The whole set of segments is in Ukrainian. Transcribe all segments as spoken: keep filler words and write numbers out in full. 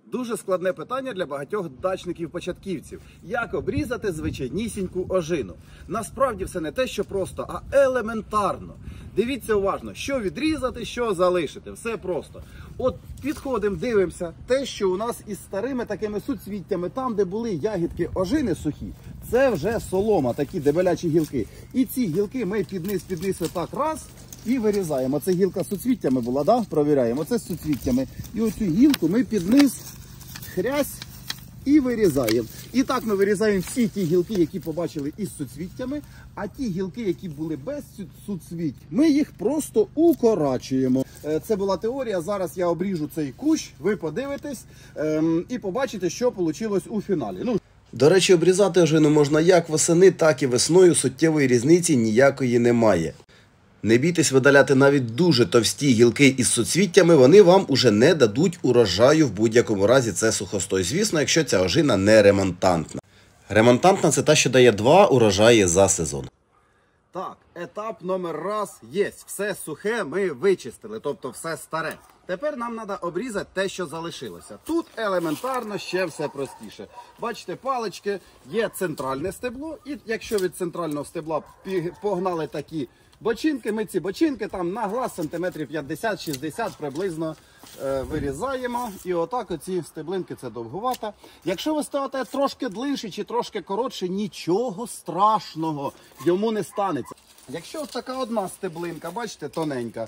Дуже складне питання для багатьох дачників-початківців. Як обрізати звичайнісіньку ожину? Насправді все не те, що просто, а елементарно. Дивіться уважно, що відрізати, що залишити. Все просто. От підходимо, дивимося, те, що у нас із старими такими суцвіттями, там, де були ягідки ожини сухі, це вже солома, такі дебелячі гілки. І ці гілки ми під низ, під низ отак раз і вирізаємо. Це гілка з суцвіттями була, да? Провіряємо. Це з суцвіттями. І оцю гілку ми під низ хрясь і вирізаємо. І так ми вирізаємо всі ті гілки, які побачили із суцвіттями, а ті гілки, які були без суцвіть, ми їх просто укорачуємо. Це була теорія, зараз я обріжу цей кущ, ви подивитесь ем, і побачите, що вийшло у фіналі. Ну, До речі, обрізати ожину можна як восени, так і весною, суттєвої різниці ніякої немає. Не бійтесь видаляти навіть дуже товсті гілки із суцвіттями, вони вам уже не дадуть урожаю, в будь-якому разі це сухостой. Звісно, якщо ця ожина не ремонтантна. Ремонтантна – це та, що дає два урожаї за сезон. Так, етап номер раз є. Все сухе ми вичистили, тобто все старе. Тепер нам треба обрізати те, що залишилося. Тут елементарно ще все простіше. Бачите, палички, є центральне стебло, і якщо від центрального стебла погнали такі бочинки, ми ці бочинки там на глаз сантиметрів п'ятдесят-шістдесят приблизно е, вирізаємо. І отак оці стеблинки, це довгувато. Якщо ви ставите трошки длинше чи трошки коротше, нічого страшного йому не станеться. Якщо ось така одна стеблинка, бачите, тоненька,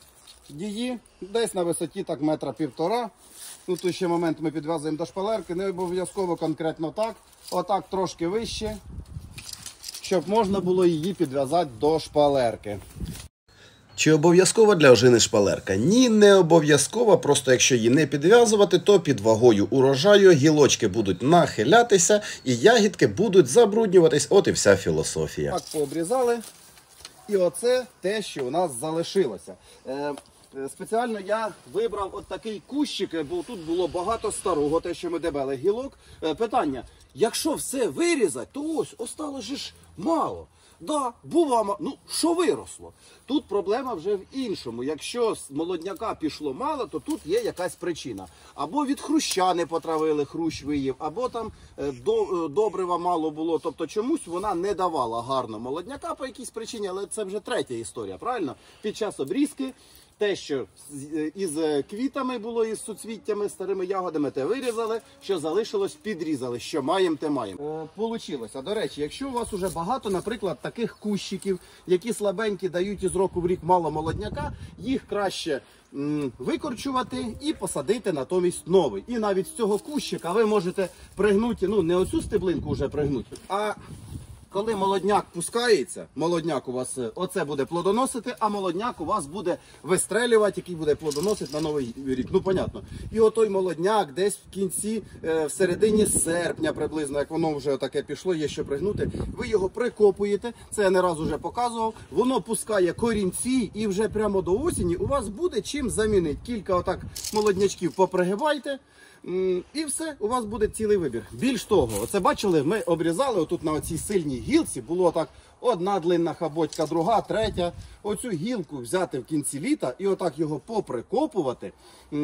її десь на висоті так метра півтора. Ну, тут ще момент ми підв'язуємо до шпалерки, не обов'язково конкретно так, отак трошки вище, щоб можна було її підв'язати до шпалерки. Чи обов'язкова для ожини шпалерка? Ні, не обов'язкова, просто якщо її не підв'язувати, то під вагою урожаю гілочки будуть нахилятися і ягідки будуть забруднюватись, от і вся філософія. Так, пообрізали. І оце те, що у нас залишилося. Е, спеціально я вибрав от такий кущик, бо тут було багато старого, те, що ми дебели гілок. Е, питання, якщо все вирізати, то ось, осталось же ж мало. Да, бува, ну, що виросло? Тут проблема вже в іншому. Якщо з молодняка пішло мало, то тут є якась причина. Або від хруща не потравили, хрущ виїв, або там е, до, е, добрива мало було. Тобто чомусь вона не давала гарно молодняка по якійсь причині, але це вже третя історія, правильно? Під час обрізки те, що із квітами було, із суцвіттями, старими ягодами, те вирізали, що залишилось, підрізали. Що маємо, те маємо. Е, получилося. До речі, якщо у вас уже багато, наприклад, таких кущиків, які слабенькі, дають із року в рік мало молодняка, їх краще м, викорчувати і посадити натомість новий. І навіть з цього кущика ви можете пригнути, ну не оцю стеблинку вже пригнути, а коли молодняк пускається, молодняк у вас оце буде плодоносити, а молодняк у вас буде вистрелювати, який буде плодоносити на новий рік. Ну, понятно. І отой молодняк десь в кінці, в середині серпня приблизно, як воно вже таке пішло, є що пригнути, ви його прикопуєте, це я не раз уже показував, воно пускає корінці і вже прямо до осені у вас буде чим замінити. Кілька отак молоднячків попригибайте, і все, у вас буде цілий вибір. Більш того, оце бачили, ми обрізали отут на оцій сильній гілці, було так одна длинна хабочка, друга, третя. Оцю гілку взяти в кінці літа і отак його поприкопувати.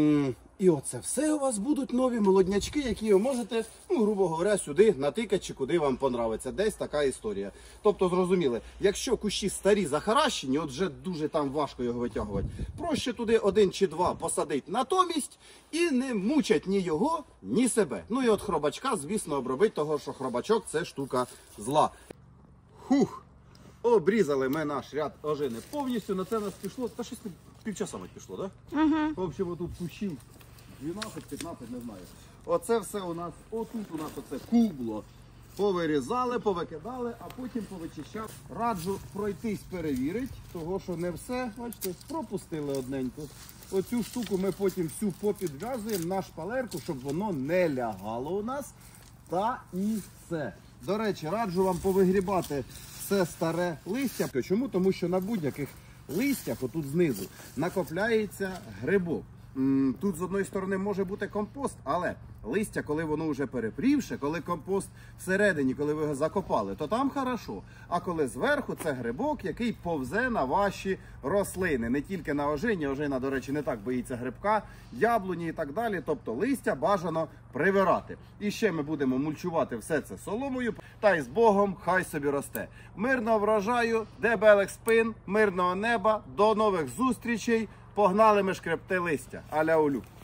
І оце все у вас будуть нові молоднячки, які ви можете, ну, грубо говоря, сюди натикати, чи куди вам понравиться. Десь така історія. Тобто, зрозуміли, якщо кущі старі захаращені, от вже дуже там важко його витягувати, проще туди один чи два посадити натомість і не мучать ні його, ні себе. Ну і от хробачка, звісно, обробити, того, що хробачок – це штука зла. Хух! Обрізали ми наш ряд ожини повністю, на це нас пішло, та щось півчаса пішло, так? Да? Угу. В общем, тут кущів дванадцять-п'ятнадцять, не знаю. Оце все у нас, отут у нас оце кубло. Повирізали, повикидали, а потім повичищали. Раджу пройтись, перевірити, того що не все, бачите, пропустили одненько. Оцю штуку ми потім всю попідв'язуємо на шпалерку, щоб воно не лягало у нас. Та і все. До речі, раджу вам повигрібати все старе листя. Чому? Тому що на будь-яких листях, отут знизу, накопляється грибок. м, тут з одної сторони може бути компост, але листя, коли воно вже перепрівше, коли компост всередині, коли ви його закопали, то там хорошо. А коли зверху, це грибок, який повзе на ваші рослини. Не тільки на ожині, ожина, до речі, не так боїться грибка, яблуні і так далі. Тобто листя бажано привирати. І ще ми будемо мульчувати все це соломою. Та й з Богом, хай собі росте. Мирного врожаю, дебелих спин, мирного неба, до нових зустрічей. Погнали ми шкребти листя. Аля улю.